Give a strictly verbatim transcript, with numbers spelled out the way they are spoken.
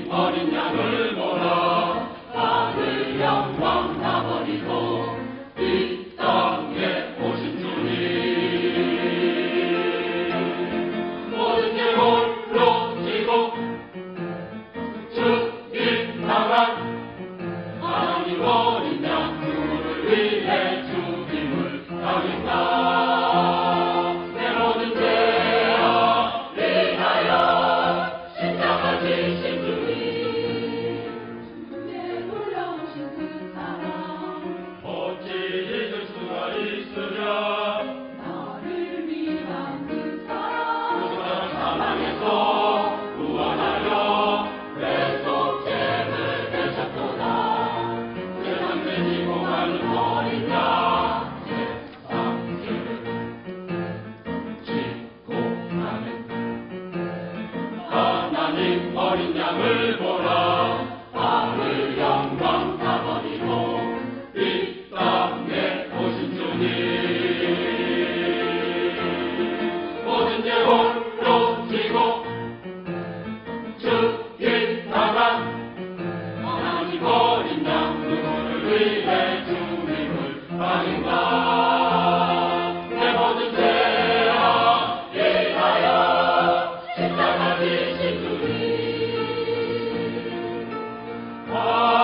어린 양을 몰아 하늘 영광 다 버리고 이 땅에 오신 주님 모든 죄 홀로 지고 죽기 당한 하나님 어린 양 누구를 위해 죽임을 당했나 내 모든 죄와 위하여 십자가 지신 주님 주의 놀라우신 그 사랑 어찌 잊을 수가 있으랴 나를 위한 그 사랑 그 사랑 사망에서 구원하여 내 속죄를 되셨도다 세상 내지고 가는 어린 양 세상 죄를 짓고 가는 하나님 어린 양을 보라 하늘 영광 다 버리고 이 땅에 오신 주님 모든 죄 홀로 지고 죽기 당한 하나님 어린 양 누구를 위해 죽임을 당했나 내 모든 죄와 위하여 십자가 지신 주님